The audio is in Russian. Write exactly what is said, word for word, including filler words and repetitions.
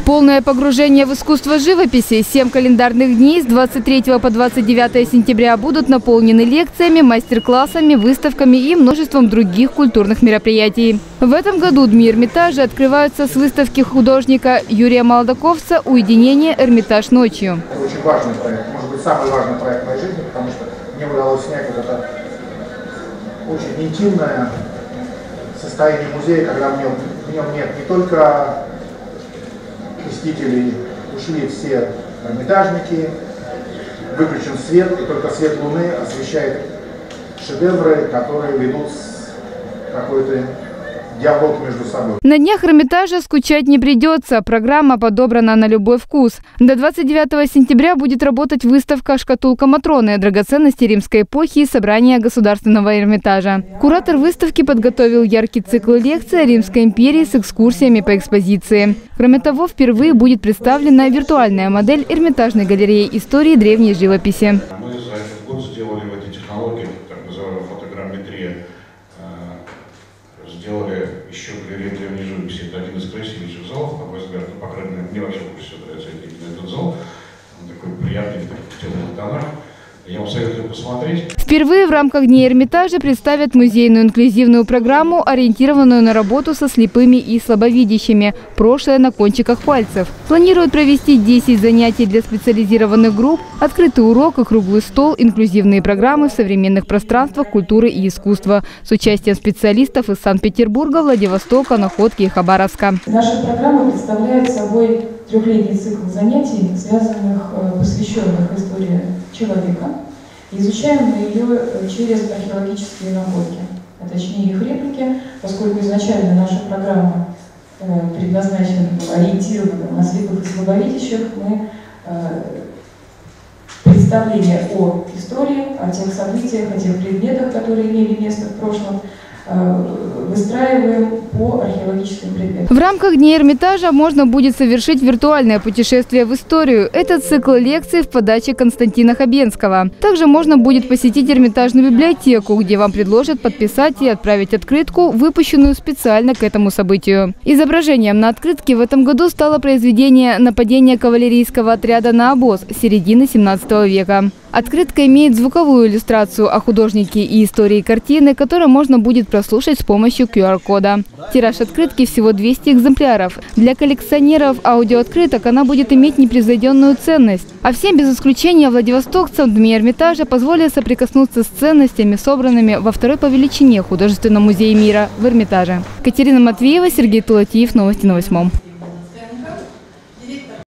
Полное погружение в искусство живописи. Семь календарных дней с двадцать третьего по двадцать девятое сентября будут наполнены лекциями, мастер-классами, выставками и множеством других культурных мероприятий. В этом году дни Эрмитажа открываются с выставки художника Юрия Молодаковца «Уединение. Эрмитаж ночью». Это очень важный проект, может быть, самый важный проект в моей жизни, потому что мне удалось снять вот это очень интимное состояние музея, когда в нем, в нем нет не только посетителей, ушли все эрмитажники, выключен свет, и только свет луны освещает шедевры, которые ведут какой-то диалог между собой. На днях Эрмитажа скучать не придется. Программа подобрана на любой вкус. До двадцать девятого сентября будет работать выставка «Шкатулка Матроны. Драгоценности римской эпохи и собрания Государственного Эрмитажа». Куратор выставки подготовил яркий цикл лекций о Римской империи с экскурсиями по экспозиции. Кроме того, впервые будет представлена виртуальная модель Эрмитажной галереи истории древней живописи. Мы за этот год сделали в эти технологии, так называемая фотограмметрия, сделали еще галерею древней живописи. Это один из красивейших залов, на мой взгляд. Ну, по крайней мере, мне вообще больше всего нравится именно этот зал. Он такой приятный, в темных тонах. Я вам советую посмотреть. Впервые в рамках Дней Эрмитажа представят музейную инклюзивную программу, ориентированную на работу со слепыми и слабовидящими. Прошлое на кончиках пальцев. Планируют провести десять занятий для специализированных групп, открытый урок и круглый стол, инклюзивные программы в современных пространствах культуры и искусства с участием специалистов из Санкт-Петербурга, Владивостока, Находки и Хабаровска. Наша программа представляет собой трехлетний цикл занятий, связанных, посвященных истории человека. Изучаем мы ее через археологические находки, а точнее их реплики, поскольку изначально наша программа предназначена, ориентирована на слепых и слабовидящих, мы представление о истории, о тех событиях, о тех предметах, которые имели место в прошлом, выстраиваем по археологическим предметам. В рамках Дней Эрмитажа можно будет совершить виртуальное путешествие в историю. Это цикл лекций в подаче Константина Хабенского. Также можно будет посетить Эрмитажную библиотеку, где вам предложат подписать и отправить открытку, выпущенную специально к этому событию. Изображением на открытке в этом году стало произведение «Нападение кавалерийского отряда на обоз» середины семнадцатого века. Открытка имеет звуковую иллюстрацию о художнике и истории картины, которую можно будет прослушать с помощью ку ар кода. Тираж открытки всего двести экземпляров. Для коллекционеров аудиооткрыток она будет иметь непревзойденную ценность. А всем без исключения владивостокцам Дни Эрмитажа позволят соприкоснуться с ценностями, собранными во второй по величине художественном музее мира в Эрмитаже. Катерина Матвеева, Сергей Тулатиев. Новости на восьмом.